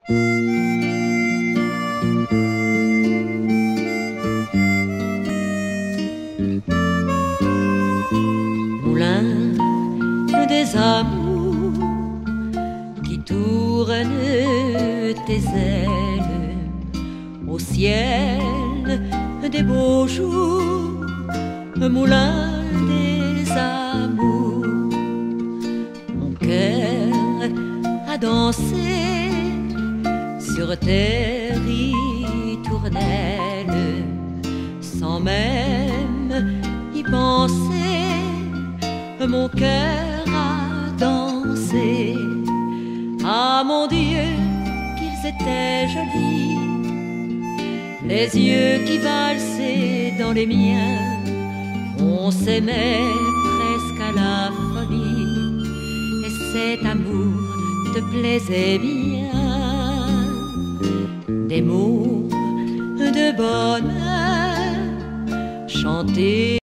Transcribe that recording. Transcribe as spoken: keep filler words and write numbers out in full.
Moulin des amours qui tournent tes ailes au ciel des beaux jours, moulin des amours. Mon cœur a dansé sur tes ritournelles sans même y penser. Mon cœur a dansé. Ah mon Dieu, qu'ils étaient jolis, les yeux qui valsaient dans les miens. On s'aimait presque à la folie, et cet amour te plaisait bien. Des mots de bonheur chantés